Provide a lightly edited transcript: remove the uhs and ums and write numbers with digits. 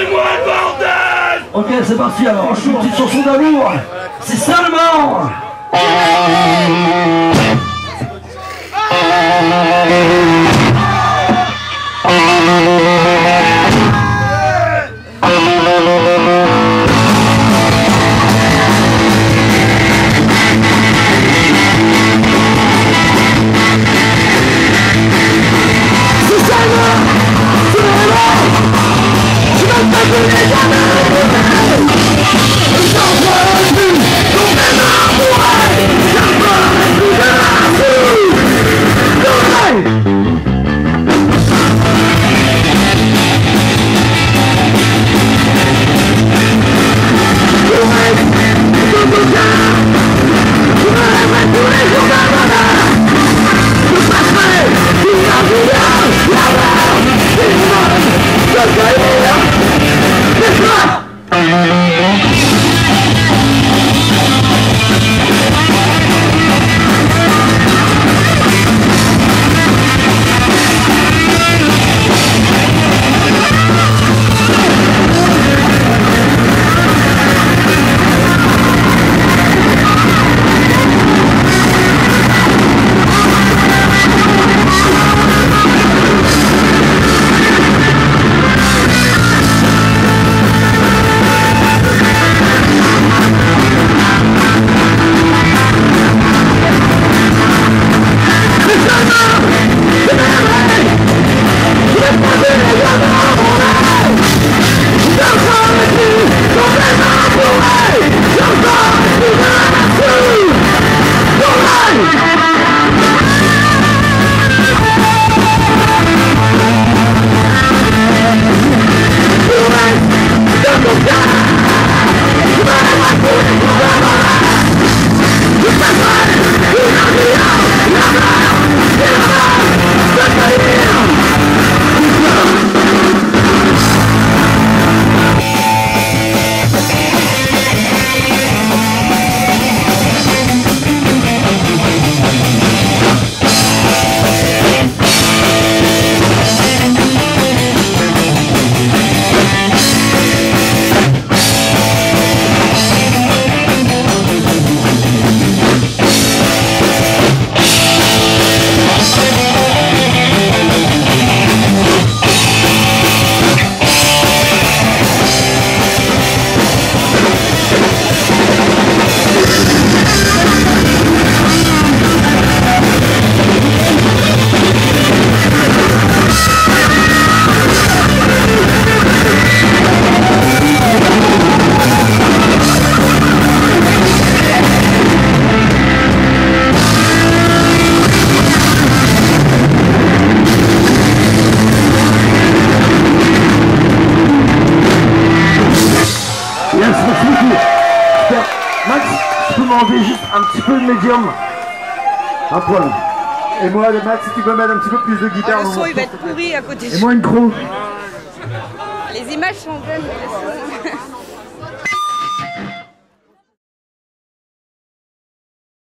Lâchez-moi le bordel! Ok, c'est parti alors, je joue une petite chanson d'amour. C'est seulement... Max, tu peux m'enlever juste un petit peu de médium. Un poil. Et moi, Max, si tu peux mettre un petit peu plus de guitare. Le son il va être pourri à côté. Et moi une croc. Les images sont bonnes.